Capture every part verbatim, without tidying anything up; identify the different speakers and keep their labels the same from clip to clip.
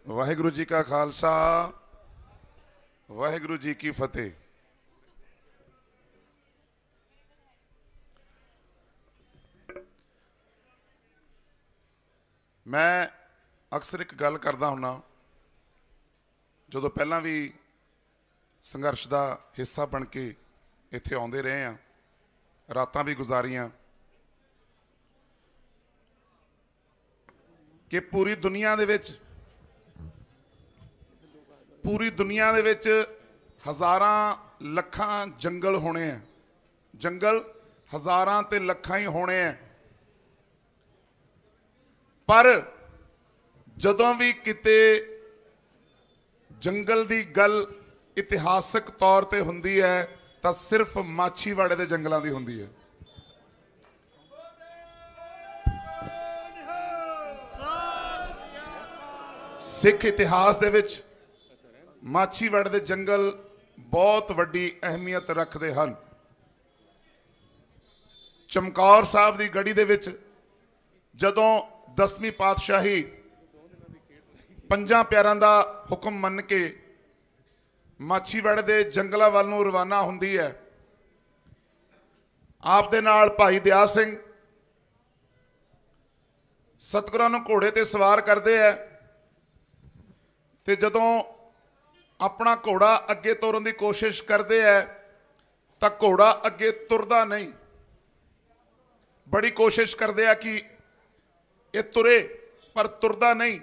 Speaker 1: वाहिगुरु जी का खालसा वाहिगुरु जी की फतेह। मैं अक्सर एक गल करदा हुन्ना, जदों पहलां भी संघर्ष का हिस्सा बन के इत्थे आउंदे रहे हैं, रातां भी गुजारियां, कि पूरी दुनिया दे विच पूरी दुनिया दे विच हज़ारां लखां जंगल होने हैं, जंगल हज़ारां ते लखां ही होने हैं, पर जदों भी किते जंगल दी गल इतिहासक तौर ते हुंदी है तां सिर्फ माछीवाड़े दे जंगलां दी हुंदी है। सिख इतिहास दे विच माछीवाड़े दे जंगल बहुत वड्डी अहमियत रखते हैं। चमकौर साहब की गढ़ी दे विच जदों दसवीं पातशाही पंजा प्यारां दा हुक्म मन के माछीवाड़े दे जंगलां वल नूं रवाना हुंदी है, आप दे नाल भाई दया सिंह सतगुरां नूं घोड़े ते सवार करते हैं, ते जदों अपना घोड़ा अगे तोरन की कोशिश करते हैं तो घोड़ा अगे तुरदा नहीं, बड़ी कोशिश करते हैं कि ये तुरे पर तुरदा नहीं।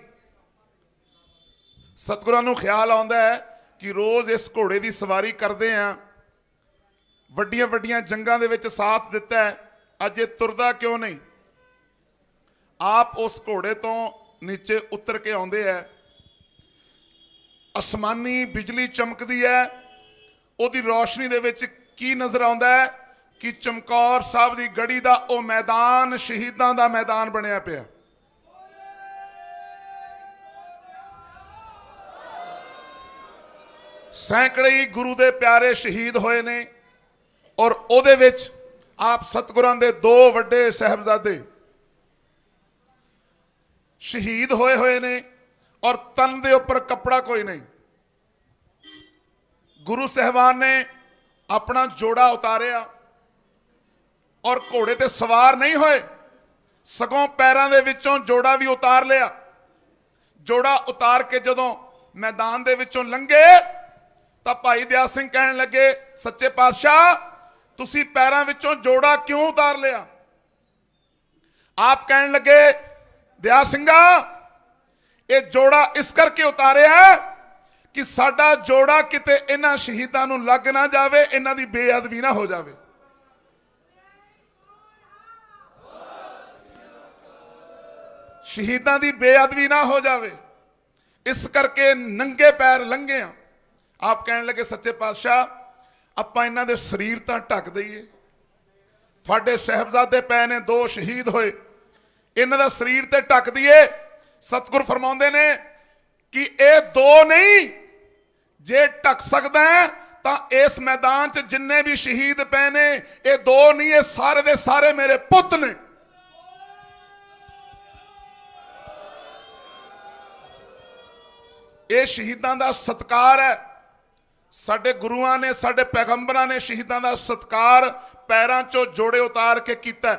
Speaker 1: सतगुरां नूं ख्याल आउंदा है कि रोज़ इस घोड़े की सवारी करते हैं, वड्डियां वड्डियां जंगां दे विच साथ दिता है, अज ये तुरदा क्यों नहीं। आप उस घोड़े तो नीचे उतर के आउंदे है, आसमानी बिजली चमकदी है, उहदी रोशनी दे विच की नज़र आउंदा है कि चमकौर साहब की गढ़ी का वह मैदान शहीदां दा मैदान बनिया पिया। सैकड़े ही गुरु दे प्यारे शहीद होए ने और उहदे विच आप सतगुरां दे दो वड्डे साहबजादे शहीद होए होए ने और तन दे उपर कपड़ा कोई नहीं। गुरु साहबान ने अपना जोड़ा उतारिया और घोड़े ते सवार नहीं होए, सगों पैरां दे विचों जोड़ा भी उतार लिया। जोड़ा उतार के जदों मैदान दे विचों लंघे तां भाई दया सिंह कहण लगे, सच्चे पातशाह तुसी पैरां विचों जोड़ा क्यों उतार लिया। आप कहण लगे, दया सिंघा ये जोड़ा इस करके उतारिया कि साडा जोड़ा किते इन्हां शहीदां नूं लग ना जावे, इन्हां दी बेअदबी ना हो जावे। शहीदां दी बेअदबी ना हो जावे, इस करके नंगे पैर लंघे आ। आप कहण लगे, सच्चे पातशाह आपां इन्हां दे शरीर तां ढक दईए, तुहाडे साहबजादे पै ने दो शहीद होए, इन्हां दा शरीर ते ढक दईए। सतगुर फरमाउंदे ने कि ये दो नहीं, जे ढक सकदा है तां इस मैदान च जिन्ने भी शहीद पे ने ये दो नहीं, ये सारे दे सारे मेरे पुत ने। ये शहीदां दा सत्कार है, साडे गुरुआं ने साडे पैगंबरां ने शहीदां दा सत्कार पैरां चों जोड़े उतार के कीता।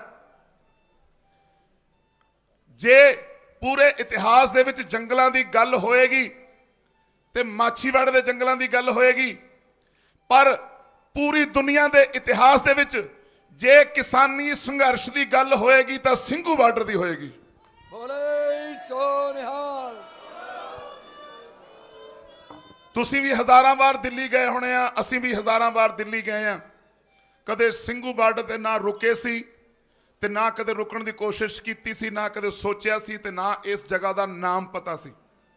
Speaker 1: जे पूरे इतिहास दे विच जंगलां दी गल होएगी ते माछीवाड़े दे जंगलां दी गल होएगी, पर पूरी दुनिया दे इतिहास दे विच जे किसानी संघर्ष दी गल होएगी तां ਸਿੰਘੂ बार्डर दी होएगी। बोले सो निहाल। तुसीं भी हज़ारां बार दिल्ली गए होने आ, असीं भी हज़ारां बार दिल्ली गए आ, कदे ਸਿੰਘੂ बार्डर ते ना रुके सी ते ना कदे रुकण दी कोशिश कीती सी, ना कदे सोचिया सी ते ना इस जगह का नाम पता सी।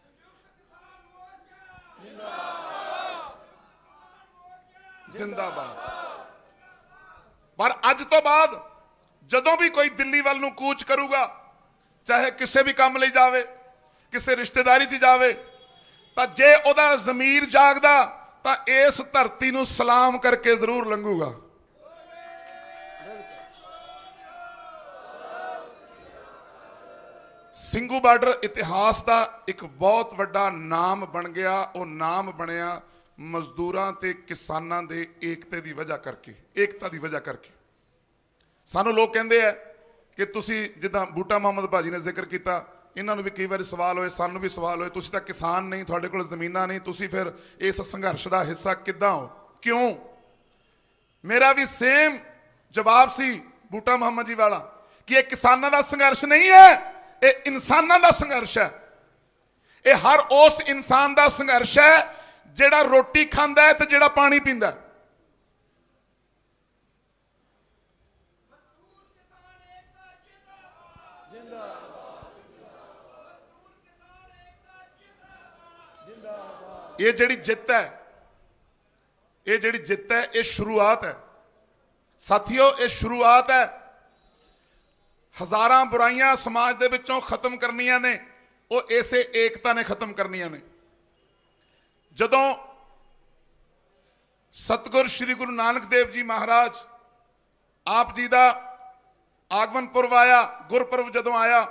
Speaker 1: जिंदाबाद। पर अज तो बाद जदों भी कोई दिल्ली वाल नूं कूच करूगा, चाहे किसी भी काम लई जावे, किसी रिश्तेदारी च जावे, तां जे ओहदा ज़मीर जागदा तां इस धरती नूं सलाम करके जरूर लंघूगा। ਸਿੰਘੂ ਬਾਰਡਰ ਇਤਿਹਾਸ ਦਾ ਇੱਕ ਬਹੁਤ ਵੱਡਾ ਨਾਮ ਬਣ ਗਿਆ। ਉਹ ਨਾਮ ਬਣਿਆ ਮਜ਼ਦੂਰਾਂ ਤੇ ਕਿਸਾਨਾਂ ਦੇ ਏਕਤੇ ਦੀ ਵਜ੍ਹਾ ਕਰਕੇ, ਏਕਤਾ ਦੀ ਵਜ੍ਹਾ ਕਰਕੇ। ਸਾਨੂੰ ਲੋਕ ਕਹਿੰਦੇ ਆ ਕਿ ਤੁਸੀਂ, ਜਿੱਦਾਂ ਬੂਟਾ ਮੁਹੰਮਦ ਭਾਜੀ ਨੇ ਜ਼ਿਕਰ ਕੀਤਾ, ਇਹਨਾਂ ਨੂੰ ਵੀ ਕਈ ਵਾਰੀ ਸਵਾਲ ਹੋਏ, ਸਾਨੂੰ ਵੀ ਸਵਾਲ ਹੋਏ, ਤੁਸੀਂ ਤਾਂ ਕਿਸਾਨ ਨਹੀਂ, ਤੁਹਾਡੇ ਕੋਲ ਜ਼ਮੀਨਾਂ ਨਹੀਂ, ਤੁਸੀਂ ਫਿਰ ਇਸ ਸੰਘਰਸ਼ ਦਾ ਹਿੱਸਾ ਕਿੱਦਾਂ ਹੋ, ਕਿਉਂ? ਮੇਰਾ ਵੀ ਸੇਮ ਜਵਾਬ ਸੀ ਬੂਟਾ ਮੁਹੰਮਦ ਜੀ ਵਾਲਾ ਕਿ ਇਹ ਕਿਸਾਨਾਂ ਦਾ ਸੰਘਰਸ਼ ਨਹੀਂ ਹੈ, ਇਹ ਇਨਸਾਨਾਂ ਦਾ ਸੰਘਰਸ਼ ਹੈ। ਇਹ ਹਰ ਉਸ ਇਨਸਾਨ ਦਾ ਸੰਘਰਸ਼ ਹੈ ਜਿਹੜਾ ਰੋਟੀ ਖਾਂਦਾ ਹੈ ਤੇ ਜਿਹੜਾ ਪਾਣੀ ਪੀਂਦਾ ਹੈ। ਇਹ ਜਿਹੜੀ ਜਿੱਤ ਹੈ, ਇਹ ਜਿਹੜੀ ਜਿੱਤ ਹੈ, ਇਹ ਸ਼ੁਰੂਆਤ ਹੈ ਸਾਥੀਓ, ਇਹ ਸ਼ੁਰੂਆਤ ਹੈ। ਹਜ਼ਾਰਾਂ ਬੁਰਾਈਆਂ ਸਮਾਜ ਦੇ ਵਿੱਚੋਂ ਖਤਮ ਕਰਨੀਆਂ ਨੇ, ਉਹ ਇਸੇ ਏਕਤਾ ਨੇ ਖਤਮ ਕਰਨੀਆਂ ਨੇ। ਜਦੋਂ ਸਤਿਗੁਰ ਸ੍ਰੀ ਗੁਰੂ ਨਾਨਕ ਦੇਵ ਜੀ ਮਹਾਰਾਜ ਆਪ ਜੀ ਦਾ ਆਗਮਨ ਪੁਰਬ ਆਇਆ, ਗੁਰਪੁਰਬ ਜਦੋਂ ਆਇਆ,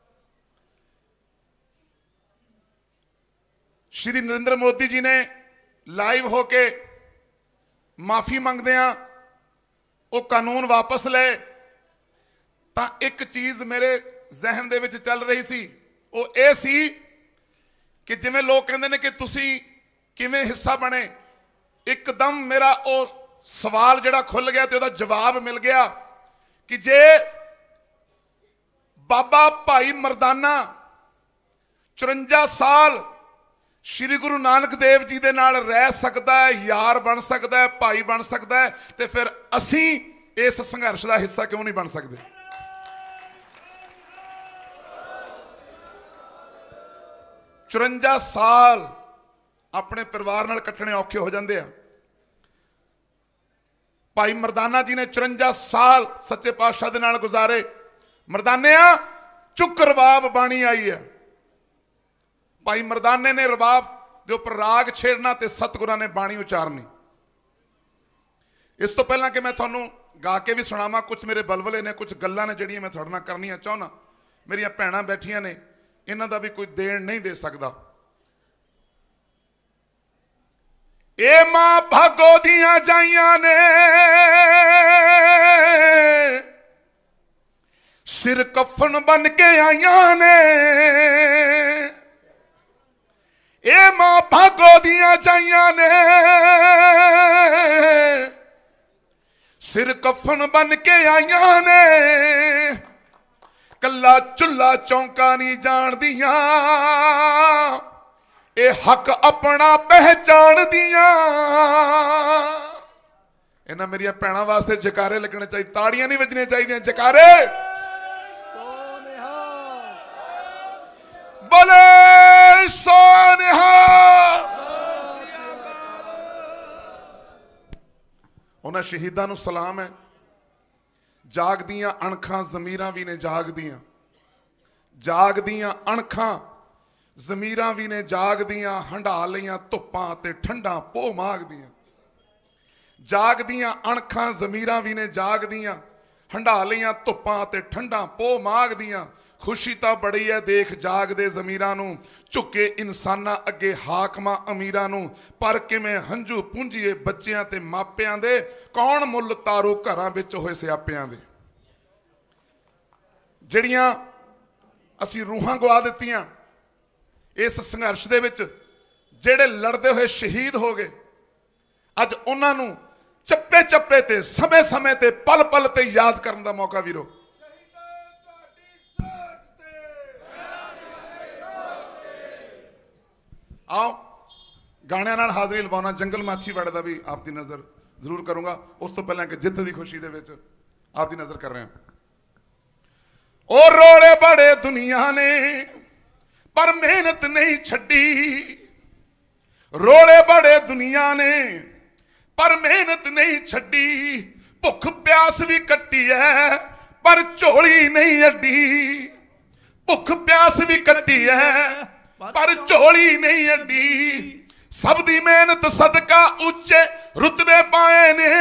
Speaker 1: श्री नरेंद्र मोदी जी ने लाइव होके माफी मंगदियां वो कानून वापस ले, तो एक चीज मेरे जहन दे विच चल रही सी, वो ये सी कि जिवें लोग कहंदे ने कि तुसी किवें हिस्सा बने, एकदम मेरा वो सवाल जिहड़ा खुल गया ते ओहदा जवाब मिल गया कि जे बाबा भाई मरदाना चुरंजा साल श्री गुरु नानक देव जी दे नाल रह सकता है, यार बन सकता है, भाई बन सकता है, तो फिर असी इस संघर्ष का हिस्सा क्यों नहीं बन सकते? चुरंजा साल अपने परिवार नाल कट्टने औखे हो जाते हैं। भाई मरदाना जी ने चुरंजा साल सच्चे पातशाह दे नाल गुजारे। मरदानिया चुक रबाब बाणी आई है। भाई मरदाने ने रबाब के उपर राग छेड़ना ते सतगुरां ने बाणी उचारनी। इस तो पहला कि मैं थोनों गा के भी सुनावा, कुछ मेरे बलवले ने, कुछ गल्लां ने जिहड़ियां मैं तुहाडे नाल करनियां चाहुंदा। मेरियां भैणां बैठियां ने, इन्हां दा भी कोई देण नहीं दे सकदा। ए मां भागो दियां जाइयां ने सिर कफन बन के आइयां ने, ए मां भागो दियां जाइयां ने सिर कफन बन के आइयां ने, कला चुल्ला चौंका नहीं जान दियां, ए हक अपना पहचान दियां। इन्हां मेरियां भैणां वास्ते जकारे लगने चाहिए, ताड़ियां नहीं वजनियां चाहिए, जकारे बोले सोनिहा। उन्हां शहीदां नूं सलाम है। जागदियां अणखां ज़मीरां भी ने जागदियां, जागदियां अणखां ज़मीरां भी ने जागदियां, हंडा लईयां धुप्पां ते ठंडां पोह मागदियां। जागदियां अणखां ज़मीरां भी ने जागदियां, हंडा लईयां धुप्पां ते ठंडां पोह मागदियां। खुशी तो बड़ी है देख जागदे ज़मीरां नूं, झुके इंसानां अगे हाकमां अमीरां नूं, पर किवें हंझू पूंजीए बच्चियां ते मापियां दे, कौन मुल तारू घरां विच होए सियापियां दे। जिहड़ियां असीं रूहां गवा दित्तियां इस संघर्ष दे विच, जिहड़े लड़दे होए शहीद हो गए, अज उन्हां नूं चप्पे चप्पे ते समय समय ते पल पल ते याद करन दा मौका वीरो। आओ गाणियां नाल हाज़री लवाउणा, जंगल माछीवाड़े दा भी आप दी नज़र जरूर करूंगा। उस तो पहला कि जित दी खुशी दे विच आप दी नज़र कर रहे हैं। ओ रोड़े बड़े दुनिया ने पर मेहनत नहीं छड्डी, रोड़े बड़े दुनिया ने पर मेहनत नहीं छड्डी, भुख प्यास भी कट्टी है पर झोली नहीं अड्डी, भुख प्यास भी कट्टी है पर झोली नहीं अड्डी, सब दी मेहनत सदका उच्चे रुतबे पाए ने,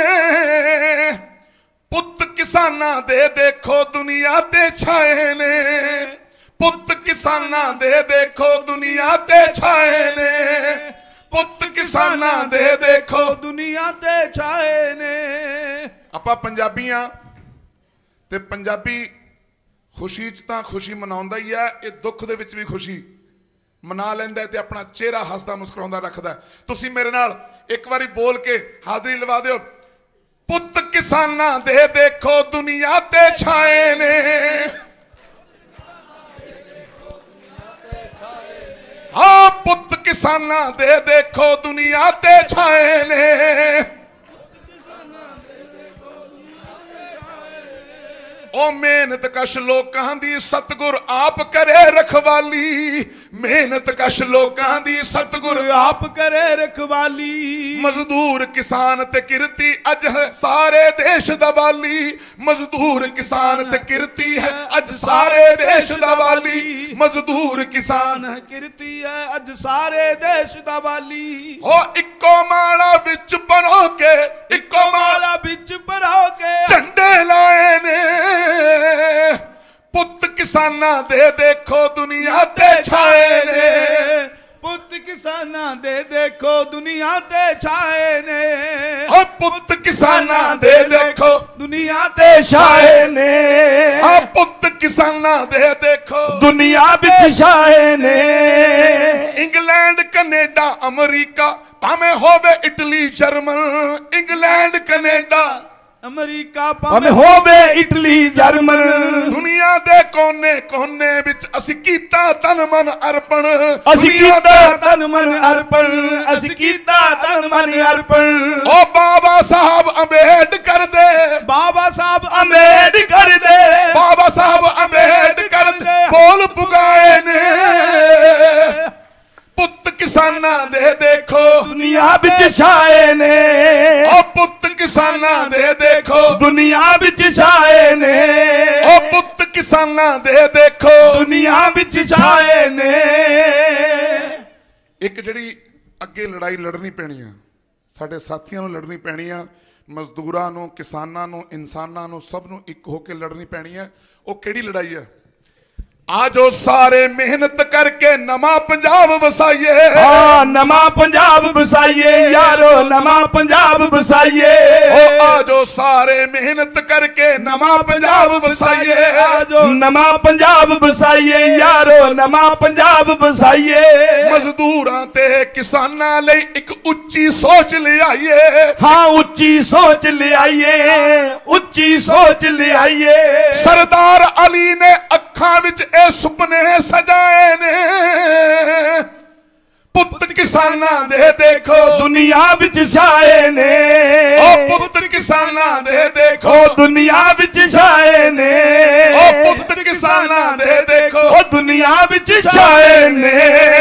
Speaker 1: पुत किसाना दे देखो दुनिया ते छाए ने, पुत किसानां दे देखो दुनिया ते छाए ने, पुत किसानां दे देखो
Speaker 2: दुनिया ते छाए ने।
Speaker 1: आपां पंजाबी हां ते पंजाबी खुशी च तां खुशी मनाउंदा ही है, ये दुख दे विच भी खुशी मना लैंदा ते अपना चेहरा हसदा मुस्कुराउंदा रखदा। तुसीं मेरे नाल एक बारी बोल के हाजरी लवा दिओ, पुत किसानां दे देखो दुनिया ते छाए ने, हाँ पुत किसानां दे देखो दुनिया ते छाए ने। ओ मेहनत कश लोकां दी सतगुर आप करे रखवाली, मेहनत कश लोकां दी सतगुर
Speaker 2: आप करे रखवाली।
Speaker 1: मजदूर किसान ते किरती अज है सारे देश दा वाली, मजदूर किसान ते किरती है अज सारे देश दा वाली, मजदूर किसान
Speaker 2: किरती है अज सारे देश दा वाली।
Speaker 1: हो इक्को माला विच बनो के, इक्को माला
Speaker 2: विच भरो के
Speaker 1: झंडे लाए ने, पुत किसानां दे देखो दुनिया ते छाए ने,
Speaker 2: पुत किसानां दे देखो दुनिया ते छाए ने,
Speaker 1: ओ पुत किसानां दे देखो
Speaker 2: दुनिया ते छाए ने,
Speaker 1: हाँ पुत किसानां दे देखो
Speaker 2: दुनिया विच छाए ने।
Speaker 1: इंग्लैंड कनेडा अमरीका भावें होवे इटली जर्मन, इंग्लैंड कनेडा
Speaker 2: अमरीका भावें होवे इटली जर्मन,
Speaker 1: दुनिया दे कोने कोने विच असी कीता तन मन अर्पण,
Speaker 2: असी कीता तन मन अर्पण, असी कीता तन मन अर्पण।
Speaker 1: ओ बाबा साहब अंबेडकर दे,
Speaker 2: बाबा साहब अंबेडकर दे,
Speaker 1: बाबा साहब अंबेडकर दे बोल पुगाए ने, पुत किसानां दे देखो
Speaker 2: दुनिया विच छाए ने,
Speaker 1: ओ पुत किसानां दे देखो
Speaker 2: दुनिया विच छाए ने,
Speaker 1: ओ पुत किसानां दे देखो
Speaker 2: दुनिया विच छाए ने।
Speaker 1: एक जिहड़ी अगे लड़ाई लड़नी पैनी आ, साडे साथियां नूं लड़नी पैनी आ, मजदूरां नूं, किसानां नूं, इंसानां नूं, सब नूं इक होके लड़नी पैनी है। वो किहड़ी लड़ाई है? आजो सारे मेहनत करके नमा पंजाब वसाइए,
Speaker 2: हाँ नमा पंजाब वसाइए यारो, नमा पंजाब वसाइए।
Speaker 1: ओ आजो सारे मेहनत करके नमा पंजाब वसाइए,
Speaker 2: आजो नमा पंजाब वसाइए यारो, नमा पंजाब वसाइए।
Speaker 1: मजदूरां ते किसानां लई एक उच्ची सोच ले आइए,
Speaker 2: हाँ उच्ची सोच ले आइए, उच्ची सोच ले आइए।
Speaker 1: सरदार अली ने अखां विच ए सुपने सजाए ने, पुत किसानां दे देखो
Speaker 2: दुनिया विच छाए ने,
Speaker 1: ओ पुत किसानां दे देखो
Speaker 2: दुनिया विच छाए ने,
Speaker 1: ओ पुत किसानां दे देखो
Speaker 2: ओ दुनिया विच छाए ने।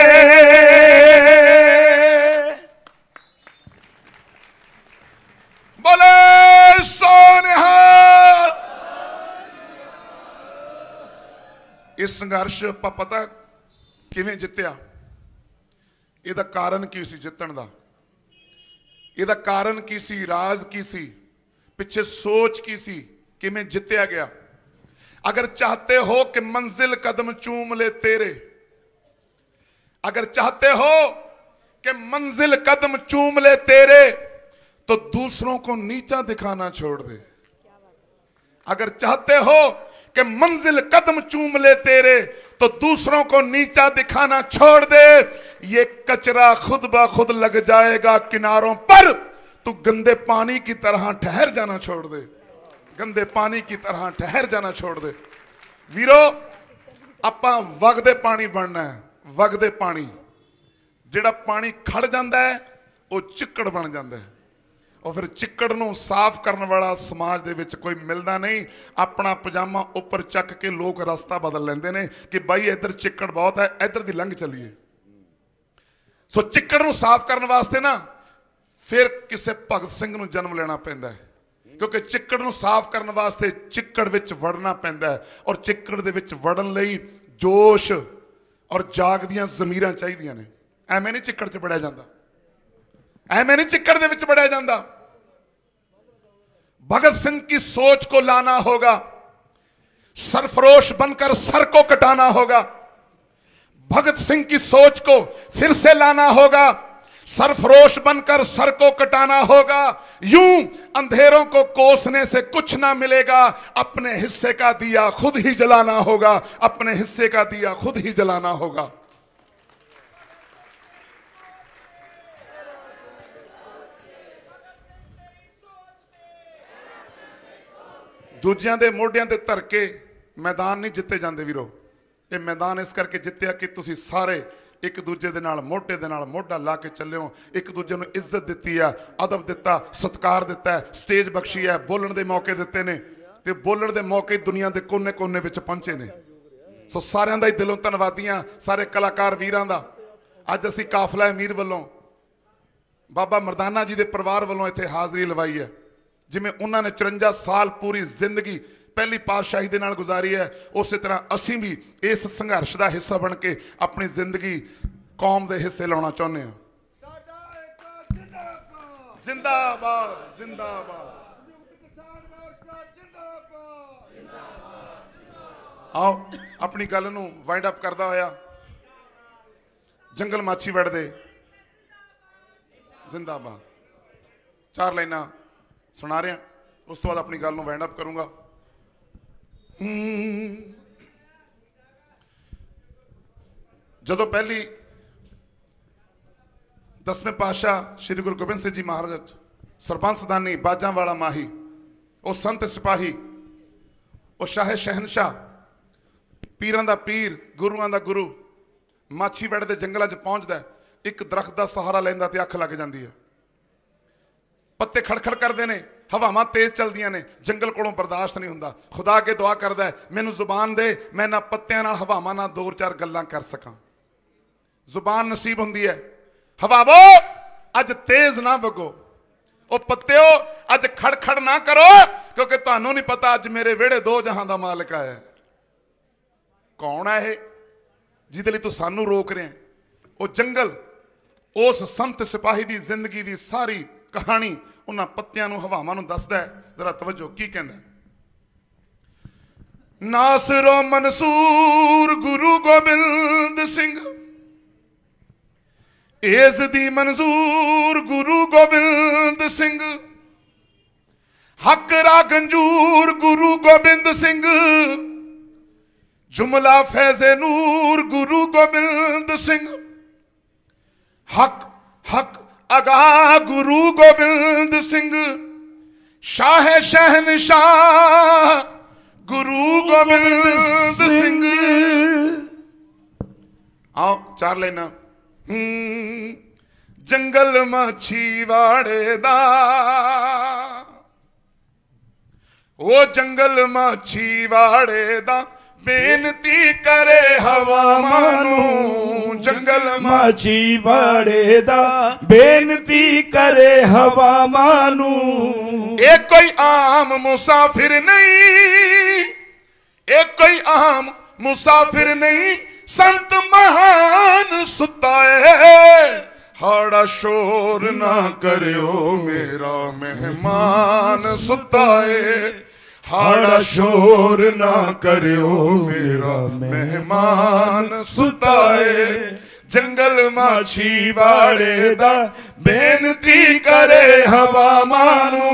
Speaker 1: बोले सोनिहाल। इस संघर्ष ਆਪਾਂ पता किवें जित्तिया, ਇਹਦਾ ਕਾਰਨ ਕੀ ਸੀ ਜਿੱਤਣ ਦਾ, ਇਹਦਾ ਕਾਰਨ ਕੀ ਸੀ, ਰਾਜ਼ ਕੀ ਸੀ, ਪਿੱਛੇ ਸੋਚ ਕੀ ਸੀ, ਕਿਵੇਂ ਜਿੱਤਿਆ ਗਿਆ। अगर चाहते हो कि मंजिल कदम चूम ले तेरे, अगर चाहते हो कि मंजिल कदम चूम ले तेरे, तो दूसरों को नीचा दिखाना छोड़ दे। अगर चाहते हो कि मंजिल कदम चूम ले तेरे, तो दूसरों को नीचा दिखाना छोड़ दे। ये कचरा खुद ब खुद लग जाएगा किनारों पर, तू गंदे पानी की तरह ठहर जाना छोड़ दे, गंदे पानी की तरह ठहर जाना छोड़ दे। वीरो आपां वगदे पानी बनना है, वगदे पानी, जिहड़ा पानी खड़ जाता है वो चिक्कड़ बन जाता है, और फिर चिक्कड़ नूं साफ करने वाला समाज दे विच कोई मिलदा नहीं। अपना पजामा उपर चक के लोग रास्ता बदल लेंदे ने कि भाई इधर चिक्कड़ बहुत है, इधर दी लंघ चलीए। सो चिक्कड़ नूं साफ करने वास्ते ना फिर किसी भगत सिंह नूं जन्म लेना पैंदा है, क्योंकि चिक्कड़ नूं साफ करने वास्ते चिक्कड़ विच वड़ना पैंदा है, और चिक्कड़ दे विच वड़न लई जोश और जाग दियां ज़मीरां चाहीदियां ने। एवें नहीं चिक्कड़ च वड़िया जांदा, एवें नहीं चिक्कड़ दे विच वड़िया जांदा। भगत सिंह की सोच को लाना होगा, सरफरोश बनकर सर को कटाना होगा। भगत सिंह की सोच को फिर से लाना होगा, सरफरोश बनकर सर को कटाना होगा। यूं अंधेरों को कोसने से कुछ ना मिलेगा, अपने हिस्से का दिया खुद ही जलाना होगा, अपने हिस्से का दिया खुद ही जलाना होगा। दूजियां दे मोढियां ते धर के मैदान नहीं जिते जाते वीरो। ये मैदान इस करके जितया कि तुसी सारे एक दूजे दे नाल मोढे दे नाल मोढा ला के चले हो, एक दूजे नूं इज्जत दित्ती है, अदब दिता, सत्कार दिता है, स्टेज बख्शी है, बोलण दे मौके दिते ने ते बोलण दे मौके दुनिया दे कोने कोने विच पहुंचे ने। सो सारियां दा ही दिलों धन्नवादियां सारे कलाकार वीरां दा। अज असीं काफला अमीर वल्लों बाबा मरदाना जी दे परिवार वल्लों इत्थे हाज़री लवाई है। जिवें उन्हां ने चुरंजा साल पूरी जिंदगी पहली पातशाही दे नाल गुजारी है, उस तरह असीं भी इस संघर्ष का हिस्सा बन के अपनी जिंदगी कौम दे हिस्से लाना चाहुंदे हां। जिंदाबाद जिंदाबाद। आओ अपनी गल नूं वाइंड अप करदा होया जंगल माछीवाड़ दे जिंदाबाद चार लाइनां सुना रहा, उस तो बाद अपनी गल नूं वाइंड अप करूंगा। जदों पहली दसवें पातशाह श्री गुरु गोबिंद सिंह जी महाराज सरपंच दानी बाजां वाला माही, वो संत सिपाही, वो शाहे शहनशाह, पीरां दा पीर, गुरुआं दा गुरु माछीवाड़ दे जंगलां च पहुंचदा, एक दरख्त का सहारा लैंदा ते अख लग जाती है। पत्ते खड़खड़ करते हैं, हवावां तेज चलदियां ने, जंगल कोलों बर्दाश्त नहीं हुंदा। खुदा अगे दुआ करदा है मैनू जुबान दे, मैं ना पत्तियां नाल हवावां नाल दो चार गल्लां कर सकां। जुबान नसीब हुंदी है। हवावो अज तेज ना वगो, ओ पत्तिओ अज खड़खड़ ना करो, क्योंकि तुहानू नहीं पता अज मेरे वेड़े दो जहां दा मालिक आया है। कौन है जिहदे लई तू सानू रोक रहे हैं? ओ जंगल उस संत सिपाही दी जिंदगी दी सारी कहानी उन्हां पत्तियां नूं हवावां नूं दसदा है। जरा तवज्जो की कहंदा है। नासरो मंसूर गुरु गोबिंद सिंह, एस दी मंजूर गुरु गोबिंद सिंह, हकरा गंजूर गुरु गोबिंद सिंह, जुमला फैज़े नूर गुरु गोबिंद सिंह, हक हक अगा गुरु गोबिंद सिंह, शाह शहनशाह गुरु गोबिंद सिंह। आओ चार लाइना। जंगल माछीवाड़े दा, ओ जंगल माछीवाड़े दा, बेनती करे हवा मानू, जंगल
Speaker 2: माछीवाड़े दा, बेनती करे हवा मानू।
Speaker 1: एक कोई आम मुसाफिर नहीं, एक कोई आम मुसाफिर नहीं, संत महान सुता है। हाड़ा शोर ना करियो मेरा मेहमान सुता है, हाड़ा शोर ना करियो मेरा मेहमान सुता है। जंगल माछीवाड़े दा, बेनती करे हवा मानू।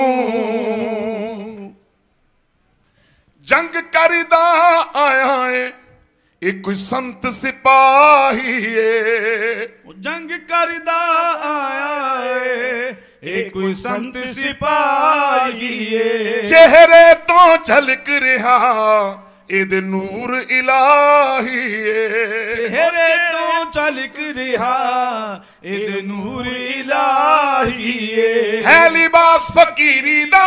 Speaker 1: जंग करदा आया है एक कोई संत सिपाही है,
Speaker 2: जंग करदा आया है एक कोई संत सिपाही है।
Speaker 1: चेहरे तो झलक रहा इद नूर इलाही है,
Speaker 2: चेहरे तो झलक रहा इद नूर इलाही है।
Speaker 1: है लिबास फकीरी दा,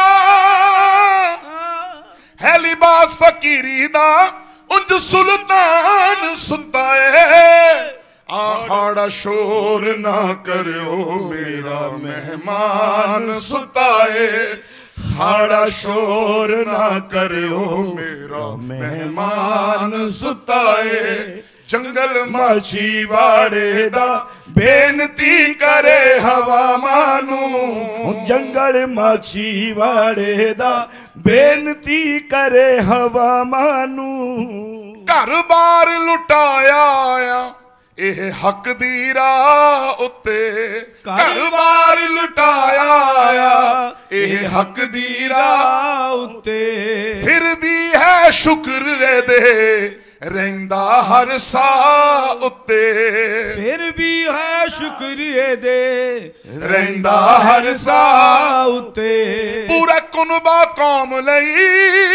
Speaker 1: है लिबास फकीरी दा, उंज सुल्तान सुता है। आहाड़ा शोर ना करियो मेरा मेहमान सुता है, हाड़ा शोर ना करियो मेरा मेहमान सुता है। जंगल माछीवाड़े दा, बेनती करे हवा मानू,
Speaker 2: जंगल माछीवाड़े दा, बेनती करे हवा मानू।
Speaker 1: घर बार लुटाया आया ਇਹ ਹੱਕ ਦੀ ਰਾਹ ਉੱਤੇ ਘਰ-ਬਾਰ ਲੁਟਾਇਆ ਆ, ਇਹ ਹੱਕ ਦੀ ਰਾਹ
Speaker 2: ਉੱਤੇ
Speaker 1: ਫਿਰ ਵੀ ਹੈ ਸ਼ੁਕਰ ਇਹਦੇ ਰਹਿੰਦਾ ਹਰ ਸਾਹ ਉੱਤੇ,
Speaker 2: ਫਿਰ ਵੀ ਹੈ ਸ਼ੁਕਰ ਇਹਦੇ
Speaker 1: ਰਹਿੰਦਾ ਹਰ ਸਾਹ
Speaker 2: ਉੱਤੇ।
Speaker 1: ਪੂਰਾ ਕੁਨਬਾ ਕੌਮ ਲਈ,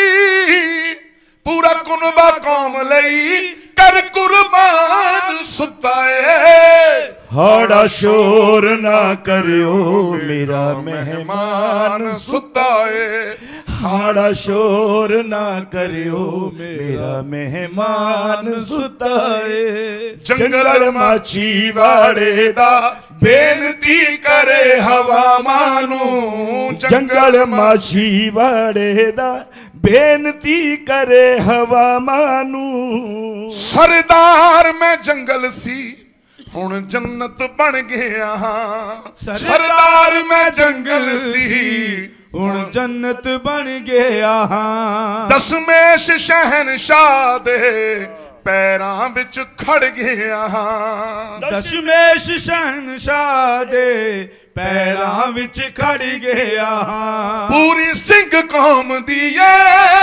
Speaker 1: ਪੂਰਾ ਕੁਨਬਾ ਕੌਮ ਲਈ ਕਰ ਕੁਰਬਾਨ ਸੁੱਤਾ ਏ।
Speaker 2: ਹਾੜਾ ਸ਼ੋਰ ਨਾ ਕਰਿਓ ਮੇਰਾ ਮਹਿਮਾਨ
Speaker 1: ਸੁੱਤਾ ਏ,
Speaker 2: ਹਾੜਾ ਸ਼ੋਰ ਨਾ ਕਰਿਓ ਮੇਰਾ ਮਹਿਮਾਨ ਸੁੱਤਾ ਏ।
Speaker 1: ਜੰਗਲ ਮਾਛੀ ਵਾੜੇ ਦਾ ਬੇਨਤੀ ਕਰੇ ਹਵਾਵਾਂ ਨੂੰ,
Speaker 2: ਜੰਗਲ ਮਾਛੀ ਵਾੜੇ ਦਾ ਬੇਨਤੀ ਕਰੇ ਹਵਾਵਾਂ ਨੂੰ।
Speaker 1: ਸਰਦਾਰ ਮੈਂ ਜੰਗਲ ਸੀ ਹੁਣ ਜੰਨਤ ਬਣ ਗਿਆ ਹਾਂ, ਸਰਦਾਰ ਮੈਂ ਜੰਗਲ ਸੀ
Speaker 2: ਹੁਣ ਜੰਨਤ ਬਣ ਗਿਆ ਹਾਂ।
Speaker 1: ਦਸ਼ਮੇਸ਼ ਸ਼ਹਿਨਸ਼ਾਹ ਦੇ ਪੈਰਾਂ ਵਿੱਚ ਖੜ ਗਿਆ ਹਾਂ,
Speaker 2: ਦਸ਼ਮੇਸ਼ ਸ਼ਹਿਨਸ਼ਾਹ ਦੇ ਪੈਰਾਂ ਵਿੱਚ ਖੜ ਗਿਆ ਹਾਂ।
Speaker 1: ਪੂਰੀ ਸਿੰਘ ਕੌਮ ਦੀ ਏ,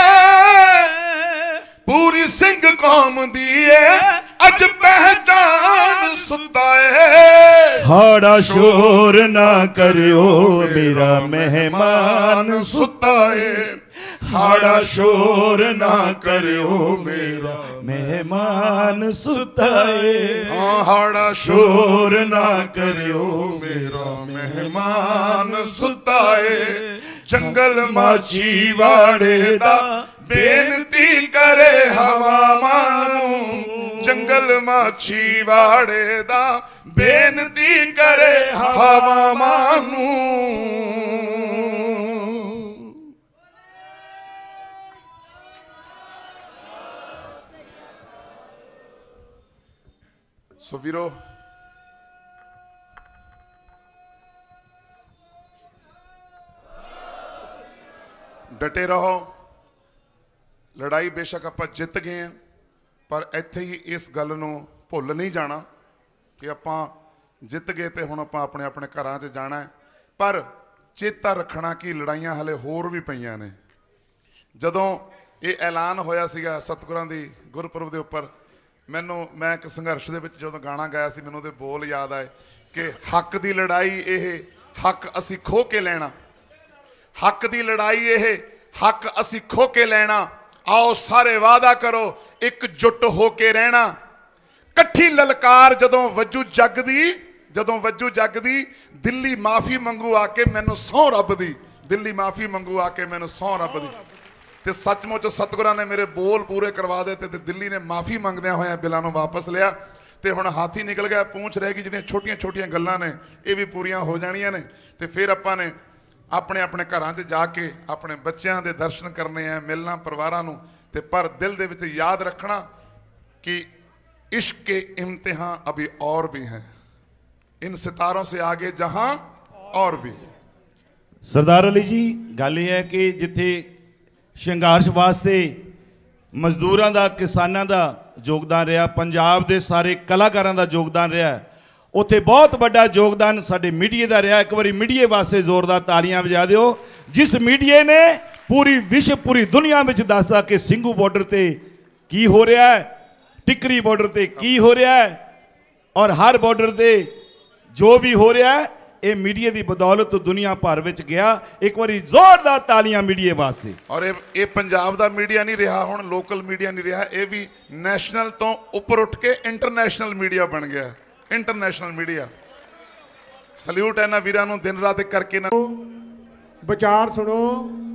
Speaker 1: ਪੂਰੀ ਸਿੰਘ ਕੌਮ ਦੀ ਏ ਅੱਜ ਪਹਿਚਾਨ ਸੁੱਤਾ ਏ।
Speaker 2: ਹਾੜਾ ਸ਼ੋਰ ਨਾ ਕਰਿਓ ਮੇਰਾ ਮਹਿਮਾਨ
Speaker 1: ਸੁੱਤਾ ਏ,
Speaker 2: ਹਾੜਾ ਸ਼ੋਰ ਨਾ ਕਰਿਓ ਮੇਰਾ ਮਹਿਮਾਨ ਸੁੱਤਾ ਏ।
Speaker 1: ਹਾਂ ਹਾੜਾ
Speaker 2: ਸ਼ੋਰ ਨਾ ਕਰਿਓ
Speaker 1: ਮੇਰਾ ਮਹਿਮਾਨ ਸੁੱਤਾ ਏ। ਜੰਗਲ ਮਾਛੀ ਵਾੜੇ ਦਾ ਬੇਨਤੀ ਕਰੇ ਹਵਾਵਾਂ ਨੂੰ, ਜੰਗਲ ਮਾਛੀ ਵਾੜੇ ਦਾ ਬੇਨਤੀ ਕਰੇ ਹਵਾਵਾਂ ਨੂੰ। ਸੋ ਵੀਰੋ, ਡਟੇ ਰਹੋ। ਲੜਾਈ ਬੇਸ਼ੱਕ ਆਪਾਂ ਜਿੱਤ ਗਏ ਹਾਂ, ਪਰ ਇੱਥੇ ਹੀ ਇਸ ਗੱਲ ਨੂੰ ਭੁੱਲ ਨਹੀਂ ਜਾਣਾ ਕਿ ਆਪਾਂ ਜਿੱਤ ਗਏ ਤੇ ਹੁਣ ਆਪਾਂ ਆਪਣੇ ਆਪਣੇ ਘਰਾਂ 'ਚ ਜਾਣਾ ਹੈ। ਪਰ ਚੇਤਾ ਰੱਖਣਾ ਕਿ ਲੜਾਈਆਂ ਹਲੇ ਹੋਰ ਵੀ ਪਈਆਂ ਨੇ। ਜਦੋਂ ਇਹ ਐਲਾਨ ਹੋਇਆ ਸੀਗਾ ਸਤਿਗੁਰਾਂ ਦੀ ਗੁਰਪੁਰਬ ਦੇ ਉੱਪਰ, ਮੈਨੂੰ ਮੈਂ ਇੱਕ ਸੰਘਰਸ਼ ਦੇ ਵਿੱਚ ਜਦੋਂ ਗਾਣਾ ਗਾਇਆ ਸੀ, ਮੈਨੂੰ ਉਹਦੇ ਬੋਲ ਯਾਦ ਆਏ ਕਿ ਹੱਕ ਦੀ ਲੜਾਈ ਇਹ ਹੱਕ ਅਸੀਂ ਖੋਹ ਕੇ ਲੈਣਾ, ਹੱਕ ਦੀ ਲੜਾਈ ਇਹ ਹੱਕ ਅਸੀਂ ਖੋਹ ਕੇ ਲੈਣਾ। ਆਓ ਸਾਰੇ ਵਾਅਦਾ ਕਰੋ ਇਕਜੁੱਟ ਹੋ ਕੇ ਰਹਿਣਾ। ਇਕੱਠੀ ਲਲਕਾਰ ਜਦੋਂ ਵੱਜੂ ਜੱਗ ਦੀ, ਜਦੋਂ ਵੱਜੂ ਜੱਗ ਦੀ, ਦਿੱਲੀ ਮਾਫੀ ਮੰਗੂ ਆ ਕੇ ਮੈਨੂੰ ਸਹੁੰ ਰੱਬ ਦੀ, ਦਿੱਲੀ ਮਾਫੀ ਮੰਗੂ ਆ ਕੇ ਮੈਨੂੰ ਸਹੁੰ ਰੱਬ ਦੀ। ਤੇ ਸੱਚਮੁੱਚ ਸਤਿਗੁਰਾਂ ਨੇ ਮੇਰੇ ਬੋਲ ਪੂਰੇ ਕਰਵਾ ਦਿੱਤੇ ਤੇ ਦਿੱਲੀ ਨੇ ਮਾਫੀ ਮੰਗਦਿਆਂ ਹੋਇਆਂ ਬਿੱਲਾਂ ਨੂੰ ਵਾਪਸ ਲਿਆ ਤੇ ਹੁਣ ਹਾਥੀ ਨਿਕਲ ਗਿਆ, ਪੂੰਛ ਰਹਿ ਗਈ। ਜਿਹੜੀਆਂ ਛੋਟੀਆਂ ਛੋਟੀਆਂ ਗੱਲਾਂ ਨੇ ਇਹ ਵੀ ਪੂਰੀਆਂ ਹੋ ਜਾਣੀਆਂ ਨੇ ਤੇ ਫਿਰ ਆਪਾਂ ਨੇ ਆਪਣੇ ਆਪਣੇ ਘਰਾਂ 'ਚ ਜਾ ਕੇ ਆਪਣੇ ਬੱਚਿਆਂ ਦੇ ਦਰਸ਼ਨ ਕਰਨੇ ਆ, ਮਿਲਣਾ ਪਰਿਵਾਰਾਂ ਨੂੰ। ਤੇ ਪਰ ਦਿਲ ਦੇ ਵਿੱਚ ਯਾਦ ਰੱਖਣਾ ਕਿ इश्क के इम्तिहान अभी और भी हैं, इन सितारों से आगे जहां और भी।
Speaker 2: सरदार अली जी, गल यह है कि जिथे संघर्ष वास्ते मजदूरों का, किसानों का योगदान रहा, पंजाब के सारे कलाकारों का योगदान रहा, उत्थे बहुत बड़ा योगदान साडे मीडिया का रहा। एक बार मीडिया वास्ते जोरदार तालियां बजा दिओ, जिस मीडिया ने पूरी विश्व पूरी दुनिया में दसदा कि सिंघू बॉर्डर ते की हो रहा है, टिकरी बॉर्डर ते की हो रहा है, और हर बॉर्डर ते जो भी हो रहा है ये मीडिया की बदौलत दुनिया भर में गया। एक बार जोरदार तालियां मीडिया वास्ते।
Speaker 1: और ये पंजाब का मीडिया नहीं रहा, हुण लोकल मीडिया नहीं रहा, ये भी नैशनल तो उपर उठ के इंटरनेशनल मीडिया बन गया, इंटरनेशनल मीडिया। सल्यूट है ना वीरां नूं दिन रात करके ना।
Speaker 3: विचार सुनो।